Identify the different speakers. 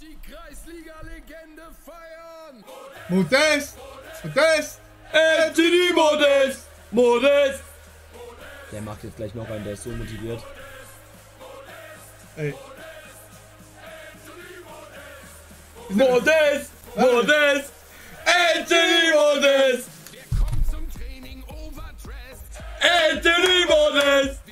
Speaker 1: Die Kreisliga-Legende feiern!
Speaker 2: Modest! Modest!
Speaker 3: Anthony Modest! Modest! Der macht jetzt gleich noch einen, der ist so motiviert.
Speaker 2: Ey.
Speaker 3: Modest! Modest! Anthony Modest!
Speaker 1: Der kommt zum Training overdressed!
Speaker 3: Anthony Modest!